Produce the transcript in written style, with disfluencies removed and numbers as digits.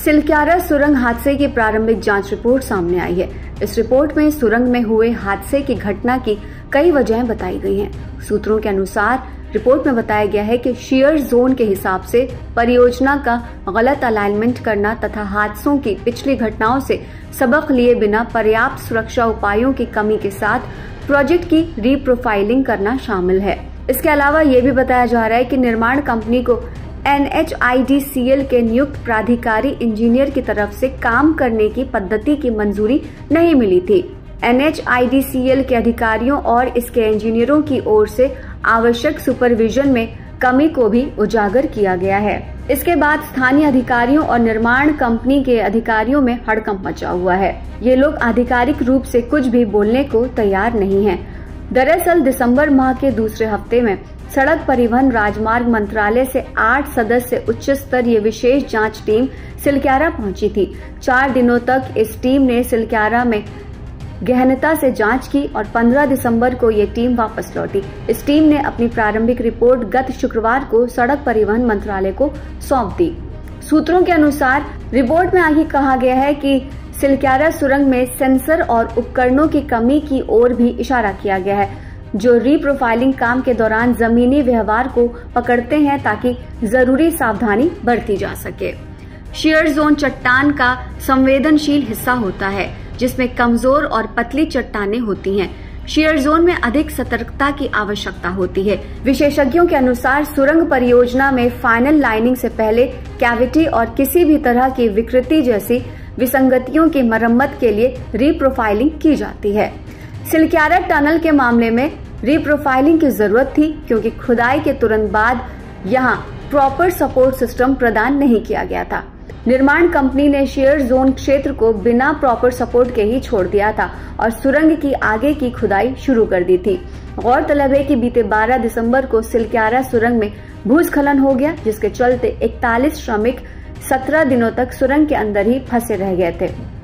सिलक्यारा सुरंग हादसे की प्रारंभिक जांच रिपोर्ट सामने आई है। इस रिपोर्ट में सुरंग में हुए हादसे की घटना की कई वजहें बताई गई हैं। सूत्रों के अनुसार रिपोर्ट में बताया गया है कि शियर जोन के हिसाब से परियोजना का गलत अलाइनमेंट करना तथा हादसों की पिछली घटनाओं से सबक लिए बिना पर्याप्त सुरक्षा उपायों की कमी के साथ प्रोजेक्ट की रीप्रोफाइलिंग करना शामिल है। इसके अलावा ये भी बताया जा रहा है कि निर्माण कंपनी को NHIDCL के नियुक्त प्राधिकारी इंजीनियर की तरफ से काम करने की पद्धति की मंजूरी नहीं मिली थी। NHIDCL के अधिकारियों और इसके इंजीनियरों की ओर से आवश्यक सुपरविजन में कमी को भी उजागर किया गया है। इसके बाद स्थानीय अधिकारियों और निर्माण कंपनी के अधिकारियों में हड़कंप मचा हुआ है। ये लोग आधिकारिक रूप से कुछ भी बोलने को तैयार नहीं हैं। दरअसल दिसंबर माह के दूसरे हफ्ते में सड़क परिवहन राजमार्ग मंत्रालय से 8 सदस्य उच्च स्तरीय विशेष जांच टीम सिलक्यारा पहुंची थी। 4 दिनों तक इस टीम ने सिलक्यारा में गहनता से जांच की और 15 दिसंबर को ये टीम वापस लौटी। इस टीम ने अपनी प्रारंभिक रिपोर्ट गत शुक्रवार को सड़क परिवहन मंत्रालय को सौंप दी। सूत्रों के अनुसार रिपोर्ट में आगे कहा गया है कि सिलक्यारा सुरंग में सेंसर और उपकरणों की कमी की ओर भी इशारा किया गया है, जो रीप्रोफाइलिंग काम के दौरान जमीनी व्यवहार को पकड़ते हैं ताकि जरूरी सावधानी बरती जा सके। शियर जोन चट्टान का संवेदनशील हिस्सा होता है जिसमें कमजोर और पतली चट्टानें होती हैं। शियर जोन में अधिक सतर्कता की आवश्यकता होती है। विशेषज्ञों के अनुसार सुरंग परियोजना में फाइनल लाइनिंग से पहले कैविटी और किसी भी तरह की विकृति जैसी विसंगतियों की मरम्मत के लिए रीप्रोफाइलिंग की जाती है। सिलक्यारा टनल के मामले में रीप्रोफाइलिंग की जरूरत थी क्योंकि खुदाई के तुरंत बाद यहां प्रॉपर सपोर्ट सिस्टम प्रदान नहीं किया गया था। निर्माण कंपनी ने शियर जोन क्षेत्र को बिना प्रॉपर सपोर्ट के ही छोड़ दिया था और सुरंग की आगे की खुदाई शुरू कर दी थी। गौरतलब है कि बीते 12 दिसंबर को सिलक्यारा सुरंग में भूस्खलन हो गया, जिसके चलते 41 श्रमिक 17 दिनों तक सुरंग के अंदर ही फंसे रह गए थे।